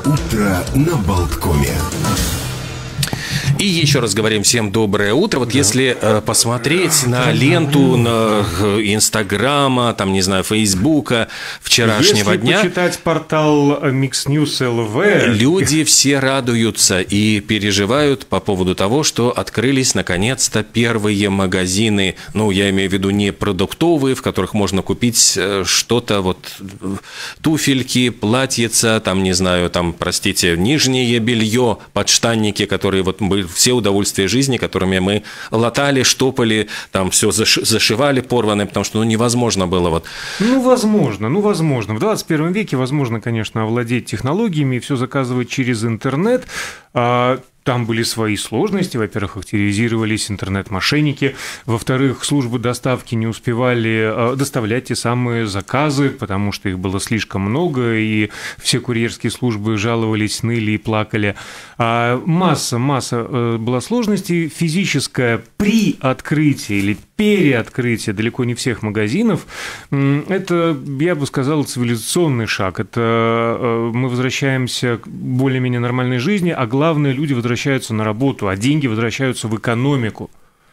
Утро на Болткоме. И еще раз говорим всем доброе утро. Вот если посмотреть на ленту на Инстаграма, там, не знаю, Фейсбука вчерашнего дня. Если почитать портал Mixnews.lv, люди все радуются и переживают по поводу того, что открылись наконец-то первые магазины, ну, я имею в виду не продуктовые, в которых можно купить что-то, вот, туфельки, платьица, там, не знаю, там, простите, нижнее белье, подштанники, которые вот мы все удовольствия жизни, которыми мы латали, штопали, там все зашивали порванное, потому что невозможно было вот. Ну, возможно. В 21 веке возможно, конечно, овладеть технологиями и все заказывать через интернет. Там были свои сложности. Во-первых, активизировались интернет-мошенники. Во-вторых, службы доставки не успевали доставлять те самые заказы, потому что их было слишком много, и все курьерские службы жаловались, ныли и плакали. Масса была сложностей. Физическое при открытии или переоткрытие далеко не всех магазинов, это, я бы сказал, цивилизационный шаг. Это мы возвращаемся к более-менее нормальной жизни, а главное, люди возвращаются на работу, а деньги возвращаются в экономику.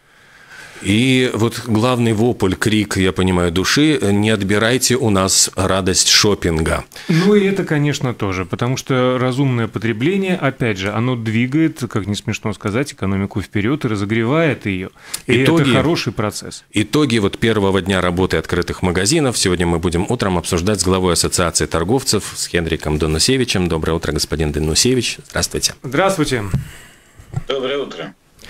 И вот главный вопль, крик, я понимаю, души: не отбирайте у нас радость шопинга. Ну и это, конечно, тоже, потому что разумное потребление, опять же, оно двигает, как не смешно сказать, экономику вперед и разогревает ее. И это хороший процесс. Итоги вот первого дня работы открытых магазинов сегодня мы будем утром обсуждать с главой Ассоциации торговцев, с Хенриком Данусевичем. Доброе утро, господин Данусевич. Здравствуйте. Здравствуйте. Доброе утро.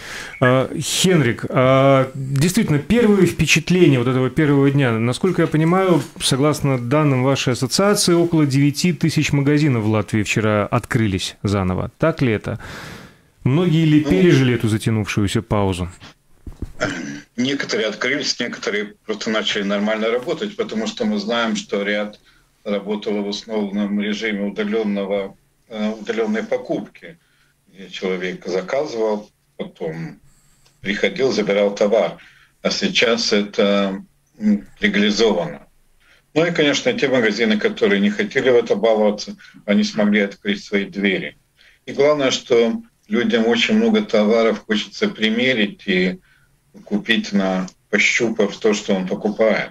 Хенрик, действительно, первые впечатления вот этого первого дня, насколько я понимаю, согласно данным вашей ассоциации, около 9 тысяч магазинов в Латвии вчера открылись заново. Так ли это? Многие ли пережили эту затянувшуюся паузу? Некоторые открылись, некоторые просто начали нормально работать, потому что мы знаем, что ряд работало в основном режиме удаленной покупки, где человек заказывал, потом приходил, забирал товар. А сейчас это легализовано. Ну и, конечно, те магазины, которые не хотели в это баловаться, они смогли открыть свои двери. И главное, что людям очень много товаров хочется примерить и купить, пощупав то, что он покупает.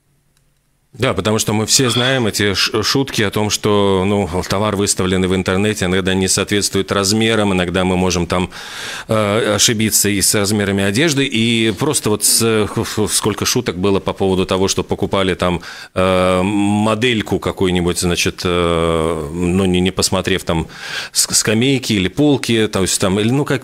Да, потому что мы все знаем эти шутки о том, что товар, выставленный в интернете, иногда не соответствует размерам, иногда мы можем там ошибиться и с размерами одежды, и просто вот сколько шуток было по поводу того, что покупали там модельку какую-нибудь, значит, не посмотрев там скамейки или полки, то есть там,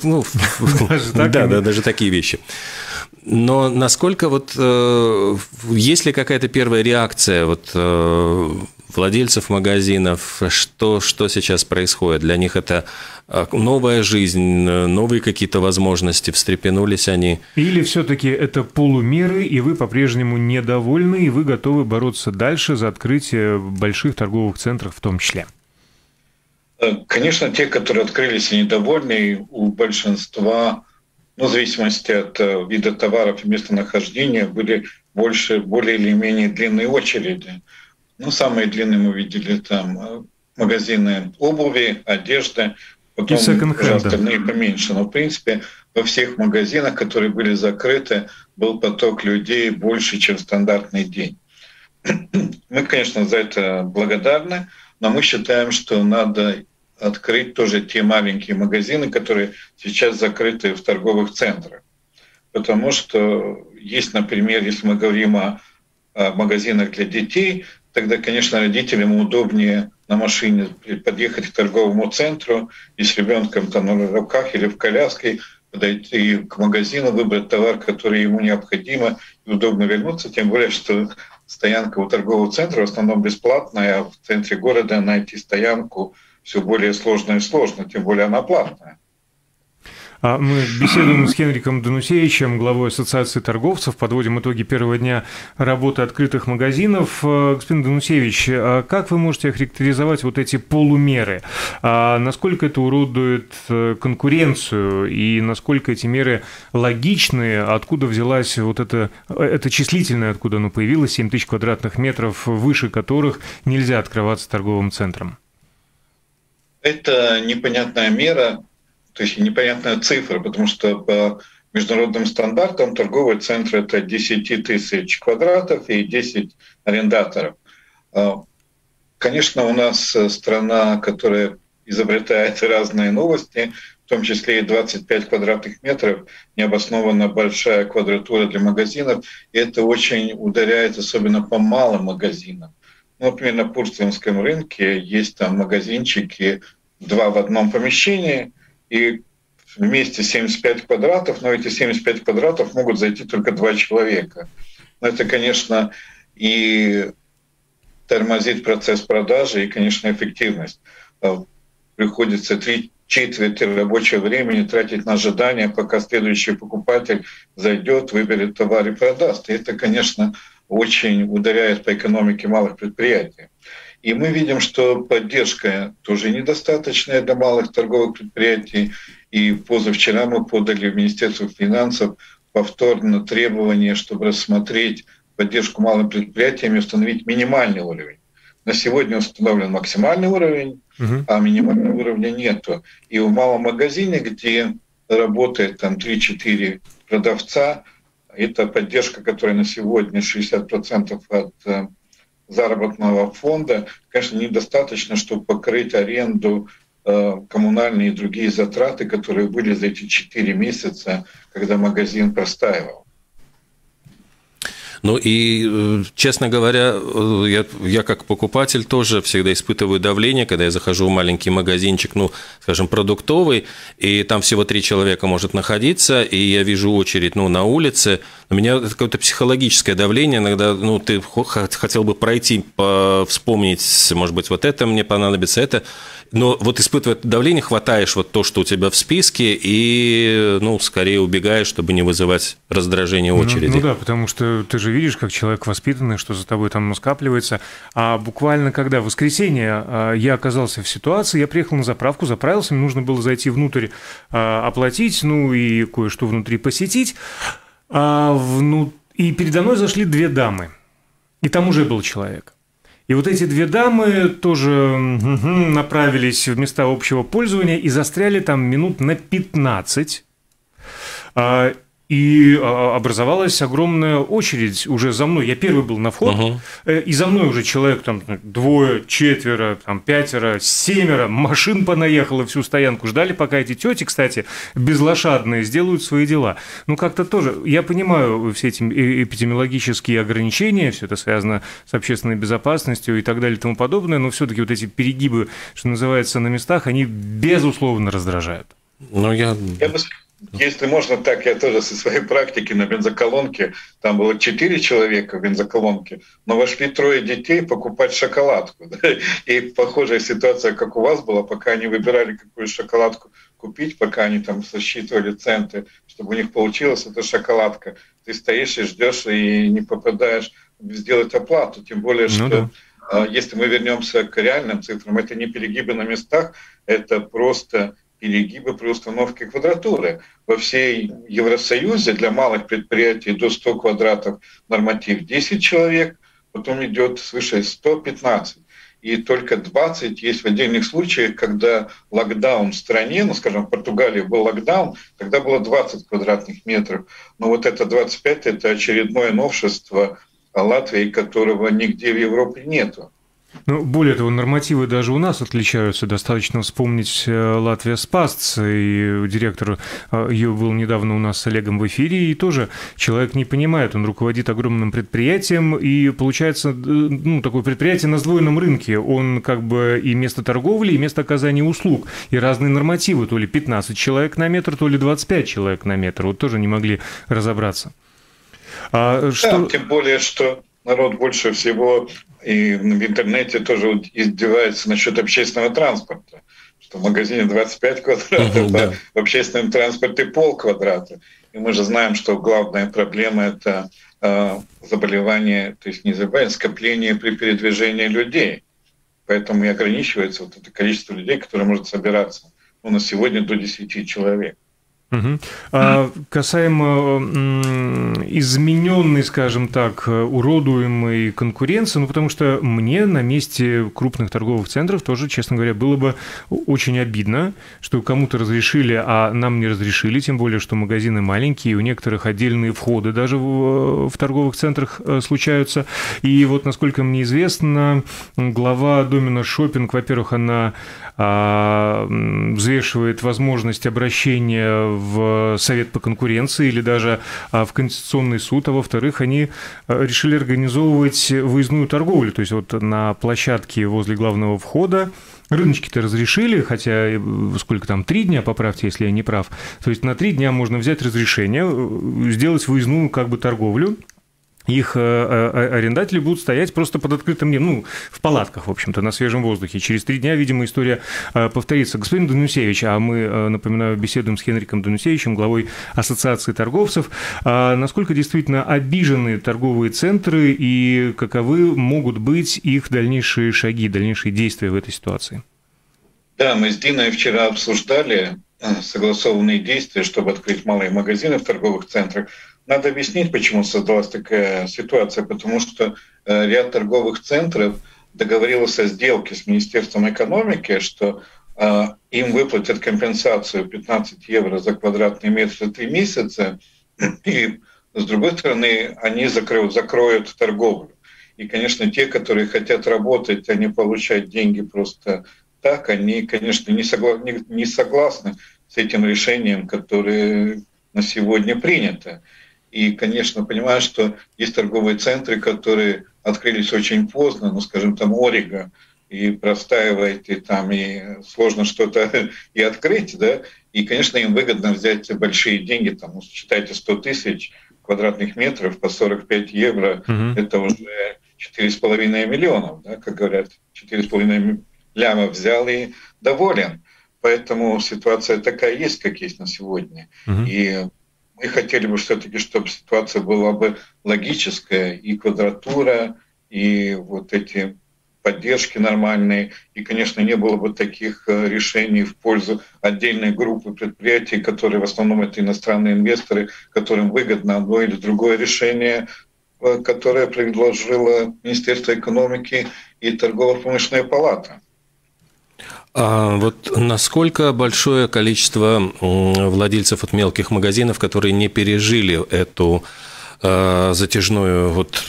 даже такие вещи. Но насколько есть ли какая-то первая реакция владельцев магазинов, что сейчас происходит? Для них это новая жизнь, новые какие-то возможности, встрепенулись они? Или все-таки это полумеры, и вы по-прежнему недовольны, и вы готовы бороться дальше за открытие больших торговых центров в том числе? Конечно, те, которые открылись и недовольны, у большинства, в зависимости от вида товаров и местонахождения, были более или менее длинные очереди. Самые длинные мы видели там магазины обуви, одежды, потом уже остальные поменьше. Но, в принципе, во всех магазинах, которые были закрыты, был поток людей больше, чем в стандартный день. Мы, конечно, за это благодарны, но мы считаем, что надо открыть тоже те маленькие магазины, которые сейчас закрыты в торговых центрах. Потому что есть, например, если мы говорим о магазинах для детей, тогда, конечно, родителям удобнее на машине подъехать к торговому центру и с ребенком там на руках или в коляске подойти к магазину, выбрать товар, который ему необходимо, и удобно вернуться. Тем более, что стоянка у торгового центра в основном бесплатная, а в центре города найти стоянку все более сложно и сложно, тем более она платная. Мы беседуем с Хенриком Данусевичем, главой Ассоциации торговцев, подводим итоги первого дня работы открытых магазинов. Господин Данусевич, как вы можете охарактеризовать вот эти полумеры? Насколько это уродует конкуренцию и насколько эти меры логичны? Откуда взялась вот это числительное, откуда оно появилось, 7 тысяч квадратных метров, выше которых нельзя открываться торговым центром? Это непонятная мера, то есть непонятная цифра, потому что по международным стандартам торговый центр – это 10 тысяч квадратов и 10 арендаторов. Конечно, у нас страна, которая изобретает разные новости, в том числе и 25 квадратных метров, необоснованно большая квадратура для магазинов, и это очень ударяет особенно по малым магазинам. Ну, например, на Пурсинском рынке есть там магазинчики, 2 в одном помещении, и вместе 75 квадратов, но эти 75 квадратов могут зайти только 2 человека. Но это, конечно, и тормозит процесс продажи и, конечно, эффективность. Приходится 3/4 рабочего времени тратить на ожидание, пока следующий покупатель зайдет, выберет товар и продаст. И это, конечно, очень ударяет по экономике малых предприятий. И мы видим, что поддержка тоже недостаточная для малых торговых предприятий. И позавчера мы подали в Министерство финансов повторно требование, чтобы рассмотреть поддержку малым предприятиям и установить минимальный уровень. На сегодня установлен максимальный уровень, а минимального уровня нету. И в малом магазине, где работает там 3-4 продавца, это поддержка, которая на сегодня 60% от заработного фонда, конечно, недостаточно, чтобы покрыть аренду, коммунальные и другие затраты, которые были за эти 4 месяца, когда магазин простаивал. Ну и, честно говоря, я как покупатель тоже всегда испытываю давление, когда я захожу в маленький магазинчик, ну, скажем, продуктовый, и там всего 3 человека может находиться, и я вижу очередь, ну, на улице. У меня какое-то психологическое давление, иногда, ну, ты хотел бы пройти, вспомнить, может быть, вот это мне понадобится, это, но вот испытывая давление, хватаешь вот то, что у тебя в списке, и, ну, скорее убегаешь, чтобы не вызывать раздражение очереди. Ну да, потому что ты же видишь, как человек воспитанный, что за тобой там скапливается. А буквально когда в воскресенье я оказался в ситуации, я приехал на заправку, заправился, мне нужно было зайти внутрь, оплатить, ну и кое-что внутри посетить. И передо мной зашли 2 дамы, и там уже был человек. И вот эти 2 дамы тоже направились в места общего пользования и застряли там минут на 15. И образовалась огромная очередь уже за мной. Я первый был на вход, и за мной уже человек там 2, 4, там 5, 7 машин понаехало всю стоянку. Ждали, пока эти тети, кстати, безлошадные, сделают свои дела. Ну, как-то тоже, я понимаю все эти эпидемиологические ограничения, все это связано с общественной безопасностью и так далее и тому подобное, но все-таки вот эти перегибы, что называется, на местах, они безусловно раздражают. Ну, Если можно так, я тоже со своей практики на бензоколонке, там было 4 человека в бензоколонке, но вошли 3 детей покупать шоколадку. Да? И похожая ситуация, как у вас была, пока они выбирали, какую шоколадку купить, пока они там сосчитывали центы, чтобы у них получилась эта шоколадка. Ты стоишь и ждешь, и не попадаешь сделать оплату. Тем более, что если мы вернемся к реальным цифрам, это не перегибы на местах, это просто перегибы при установке квадратуры. Во всей Евросоюзе для малых предприятий до 100 квадратов норматив 10 человек, потом идет свыше 115. И только 20 есть в отдельных случаях, когда локдаун в стране, ну, скажем, в Португалии был локдаун, тогда было 20 квадратных метров. Но вот это 25 – это очередное новшество Латвии, которого нигде в Европе нету. Ну, более того, нормативы даже у нас отличаются. Достаточно вспомнить Латвия Спасц, и директор ее был недавно у нас с Олегом в эфире, и тоже человек не понимает, он руководит огромным предприятием, и получается, ну, такое предприятие на сдвоенном рынке, он как бы и место торговли, и место оказания услуг, и разные нормативы, то ли 15 человек на метр, то ли 25 человек на метр, вот тоже не могли разобраться. Да, тем более, что народ больше всего и в интернете тоже издевается насчет общественного транспорта, что в магазине 25 квадратов, а в общественном транспорте 0,5 квадрата. И мы же знаем, что главная проблема – это заболевание, то есть не заболевание, скопление при передвижении людей. Поэтому и ограничивается вот это количество людей, которое может собираться. Ну, на сегодня до 10 человек. Угу. Касаемо измененной, скажем так, уродуемой конкуренции, ну, потому что мне на месте крупных торговых центров тоже, честно говоря, было бы очень обидно, что кому-то разрешили, а нам не разрешили, тем более, что магазины маленькие, у некоторых отдельные входы даже в торговых центрах случаются. И вот, насколько мне известно, глава Доминос Шоппинг, во-первых, она взвешивает возможность обращения в Совет по конкуренции или даже в Конституционный суд, а во-вторых, они решили организовывать выездную торговлю, то есть вот на площадке возле главного входа. Рыночки-то разрешили, хотя сколько там, 3 дня, поправьте, если я не прав. То есть на 3 дня можно взять разрешение, сделать выездную как бы торговлю. Их арендатели будут стоять просто под открытым небом, ну, в палатках, в общем-то, на свежем воздухе. Через 3 дня, видимо, история повторится. Господин Данусевич, а мы, напоминаю, беседуем с Хенриком Данусевичем, главой Ассоциации торговцев. Насколько действительно обижены торговые центры и каковы могут быть их дальнейшие шаги, дальнейшие действия в этой ситуации? Да, мы с Диной вчера обсуждали согласованные действия, чтобы открыть малые магазины в торговых центрах. Надо объяснить, почему создалась такая ситуация, потому что ряд торговых центров договорился о сделке с Министерством экономики, что им выплатят компенсацию 15 евро за квадратный метр за 3 месяца, и с другой стороны они закроют торговлю. И, конечно, те, которые хотят работать, а не получать деньги просто так, они, конечно, не согласны с этим решением, которое на сегодня принято. И, конечно, понимаю, что есть торговые центры, которые открылись очень поздно, ну, скажем, там Ориго, и простаивает, и там и сложно что-то и открыть, да, и, конечно, им выгодно взять большие деньги, там, считайте, 100 тысяч квадратных метров по 45 евро, это уже 4,5 миллионов, да, как говорят, 4,5 ляма взял и доволен. Поэтому ситуация такая есть, как есть на сегодня. И мы хотели бы все-таки, чтобы ситуация была бы логическая, и квадратура, и вот эти поддержки нормальные, и, конечно, не было бы таких решений в пользу отдельной группы предприятий, которые в основном это иностранные инвесторы, которым выгодно одно или другое решение, которое предложило Министерство экономики и торгово-промышленная палата. А вот насколько большое количество владельцев от мелких магазинов, которые не пережили эту затяжную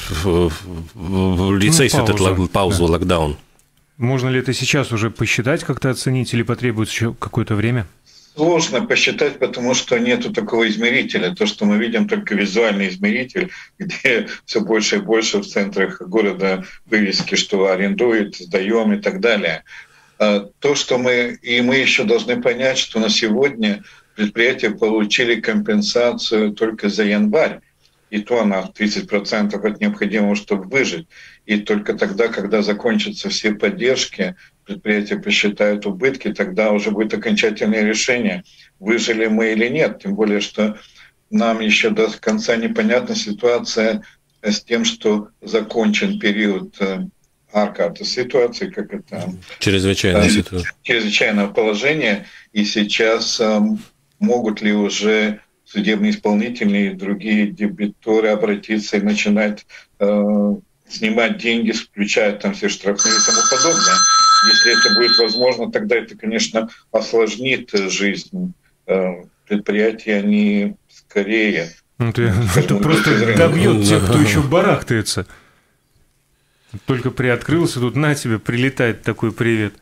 паузу, локдаун? Можно ли это сейчас уже посчитать, как-то оценить, или потребуется еще какое-то время? Сложно посчитать, потому что нету такого измерителя. То, что мы видим, только визуальный измеритель, где все больше и больше в центрах города вывески, что арендуют, сдаем и так далее. То, что мы еще должны понять, что на сегодня предприятия получили компенсацию только за январь, и то она 30% от необходимого, чтобы выжить. И только тогда, когда закончатся все поддержки, предприятия посчитают убытки, тогда уже будет окончательное решение, выжили мы или нет. Тем более, что нам еще до конца непонятна ситуация с тем, что закончен период ар-карта ситуации, как это... Чрезвычайная ситуация. Чрезвычайное положение. И сейчас могут ли уже судебные исполнительные и другие дебиторы обратиться и начинать снимать деньги, включая там все штрафные и тому подобное. Если это будет возможно, тогда это, конечно, осложнит жизнь предприятий, они скорее... Это просто добьет тех, кто еще барахтается. Только приоткрылся, тут на тебе прилетает такой привет.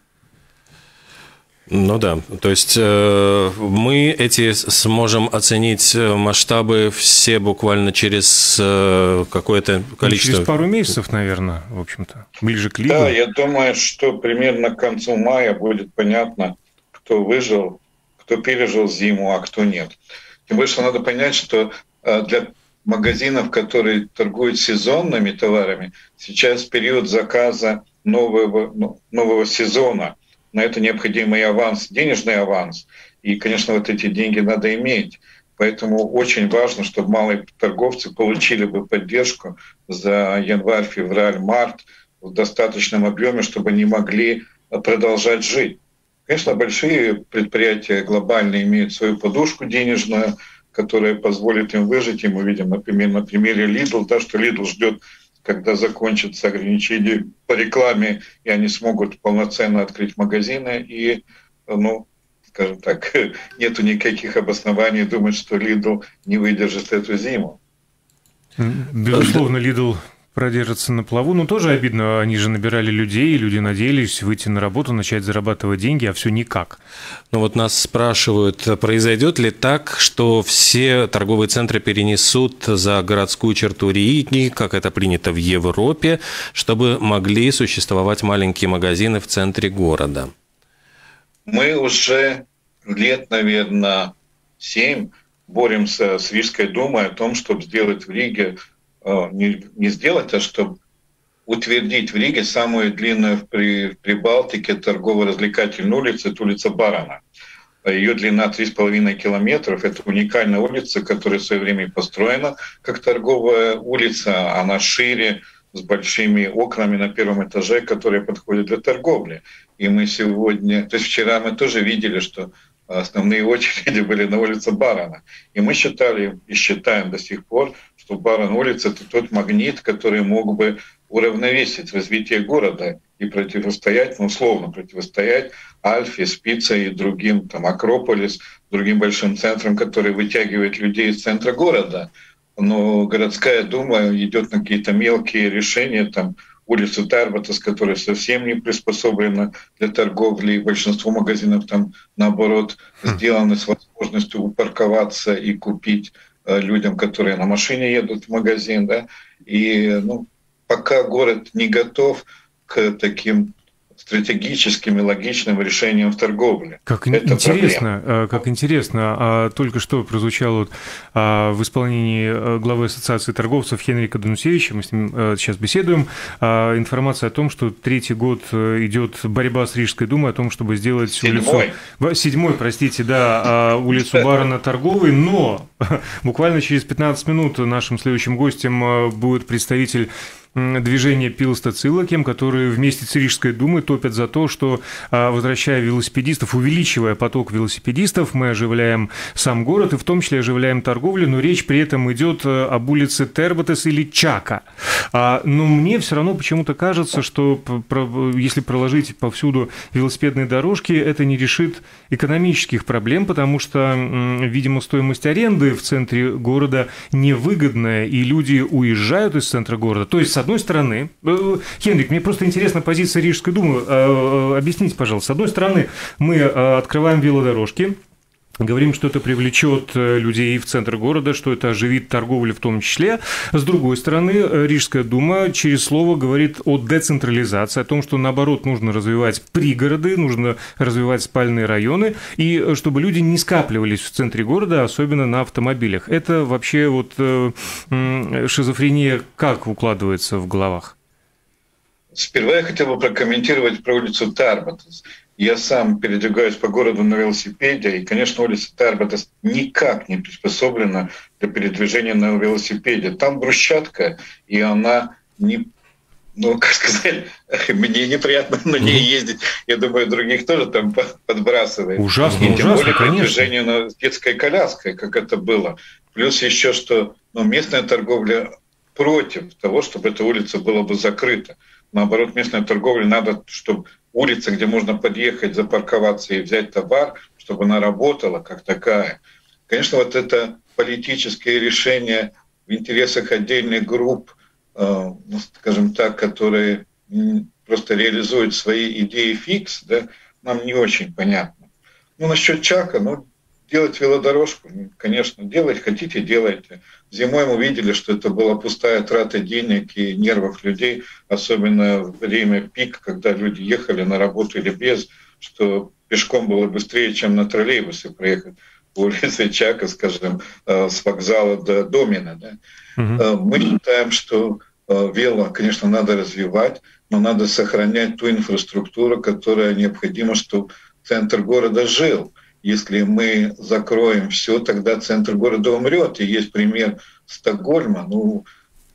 Ну да, то есть мы сможем оценить масштабы все буквально через какое-то количество... Через пару месяцев, наверное, в общем-то, ближе к лету. Да, я думаю, что примерно к концу мая будет понятно, кто выжил, кто пережил зиму, а кто нет. Тем более, что надо понять, что для магазинов, которые торгуют сезонными товарами, сейчас период заказа нового сезона. На это необходимый аванс, денежный аванс. И, конечно, вот эти деньги надо иметь. Поэтому очень важно, чтобы малые торговцы получили бы поддержку за январь, февраль, март в достаточном объеме, чтобы они могли продолжать жить. Конечно, большие предприятия глобальные имеют свою подушку денежную, которая позволит им выжить. И мы видим, например, на примере Lidl, да, что Lidl ждет, когда закончатся ограничения по рекламе, и они смогут полноценно открыть магазины. И, ну, скажем так, нету никаких обоснований думать, что Lidl не выдержит эту зиму. Безусловно, Lidl продержится на плаву. Но тоже обидно, они же набирали людей, люди надеялись выйти на работу, начать зарабатывать деньги, а все никак. Ну вот нас спрашивают, произойдет ли так, что все торговые центры перенесут за городскую черту Ридни, как это принято в Европе, чтобы могли существовать маленькие магазины в центре города? Мы уже лет, наверное, 7 боремся с Рижской думой о том, чтобы сделать в Риге, не сделать, а чтобы утвердить в Риге самую длинную в Прибалтике торгово-развлекательную улицу, это улица Барана. Ее длина 3,5 километров. Это уникальная улица, которая в свое время построена как торговая улица. Она шире, с большими окнами на первом этаже, которые подходят для торговли. И мы сегодня, то есть вчера мы тоже видели, что основные очереди были на улице Барана. И мы считали и считаем до сих пор, что Баран улица – это тот магнит, который мог бы уравновесить развитие города и противостоять, ну, условно противостоять Альфе, Спице и другим, там, Акрополис, другим большим центрам, которые вытягивают людей из центра города. Но городская дума идет на какие-то мелкие решения, там, улицу Тарбатас, которая совсем не приспособлена для торговли, и большинство магазинов там, наоборот, сделаны с возможностью упарковаться и купить людям, которые на машине едут в магазин. Да? И ну, пока город не готов к таким стратегическим и логичным решением в торговле. Как интересно. Только что прозвучало в исполнении главы Ассоциации торговцев Хенрика Данусевича, мы с ним сейчас беседуем, информация о том, что третий год идет борьба с Рижской думой о том, чтобы сделать седьмой, улицу Барана торговой, но буквально через 15 минут нашим следующим гостем будет представитель движение Пилста Цилакем, которые вместе с Рижской думой топят за то, что, возвращая велосипедистов, увеличивая поток велосипедистов, мы оживляем сам город и в том числе оживляем торговлю, но речь при этом идет об улице Тербатес или Чака. Но мне все равно почему-то кажется, что если проложить повсюду велосипедные дорожки, это не решит экономических проблем, потому что, видимо, стоимость аренды в центре города невыгодная, и люди уезжают из центра города. То есть, с одной стороны, Хенрик, мне просто интересна позиция Рижской думы. Объясните, пожалуйста. С одной стороны, мы открываем велодорожки, говорим, что это привлечет людей в центр города, что это оживит торговлю в том числе. С другой стороны, Рижская дума через слово говорит о децентрализации, о том, что, наоборот, нужно развивать пригороды, нужно развивать спальные районы, и чтобы люди не скапливались в центре города, особенно на автомобилях. Это вообще вот шизофрения как укладывается в головах? Сперва я хотел бы прокомментировать про улицу Тарбатас. Я сам передвигаюсь по городу на велосипеде, и, конечно, улица Тарбатас никак не приспособлена для передвижения на велосипеде. Там брусчатка, и она не... Ну, как сказать, мне неприятно на ней ездить. Я думаю, других тоже там подбрасывает. Ужасно, и тем более конечно. передвижение с детской коляской, как это было. Плюс еще, что местная торговля против того, чтобы эта улица была бы закрыта. Наоборот, местная торговля надо, чтобы улица, где можно подъехать, запарковаться и взять товар, чтобы она работала как такая. Конечно, вот это политическое решение в интересах отдельных групп, скажем так, которые просто реализуют свои идеи фикс, да, нам не очень понятно. Насчет Чака, делать велодорожку, конечно, делать хотите, делайте. Зимой мы видели, что это была пустая трата денег и нервов людей, особенно в время пик, когда люди ехали на работу или без, что пешком было быстрее, чем на троллейбусе проехать по улице Чака, скажем, с вокзала до Домина. Да? Мы считаем, что вело, конечно, надо развивать, но надо сохранять ту инфраструктуру, которая необходима, чтобы центр города жил. Если мы закроем все, тогда центр города умрет. И есть пример Стокгольма.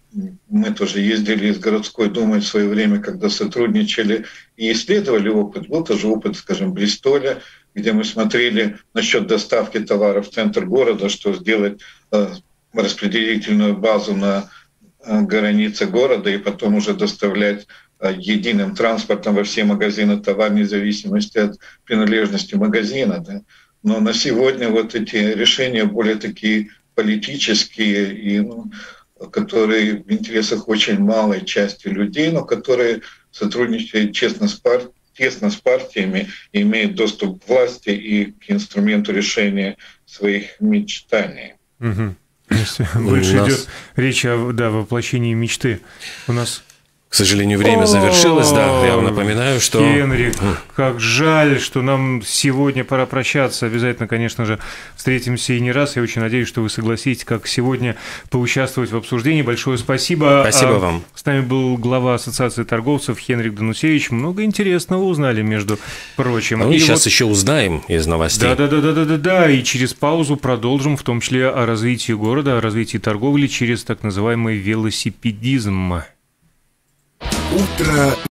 мы тоже ездили из городской думы в свое время, когда сотрудничали и исследовали опыт. Был тоже опыт, скажем, Бристоля, где мы смотрели насчет доставки товаров в центр города, что сделать распределительную базу на границе города и потом уже доставлять единым транспортом во все магазины товар, вне зависимости от принадлежности магазина. Да. Но на сегодня вот эти решения более такие политические, и, которые в интересах очень малой части людей, но которые сотрудничают тесно с партиями, имеют доступ к власти и к инструменту решения своих мечтаний. Угу. Больше идет речь о воплощении мечты. У нас... К сожалению, время завершилось, да. Я вам напоминаю, что... Хенрик, как жаль, что нам сегодня пора прощаться. Обязательно, конечно же, встретимся и не раз. Я очень надеюсь, что вы согласитесь, как сегодня, поучаствовать в обсуждении. Большое спасибо. Спасибо вам. С нами был глава Ассоциации торговцев Хенрик Данусевич. Много интересного узнали, между прочим. Ну и сейчас еще узнаем из новостей. Да. И через паузу продолжим, в том числе о развитии города, о развитии торговли через так называемый велосипедизм. Утро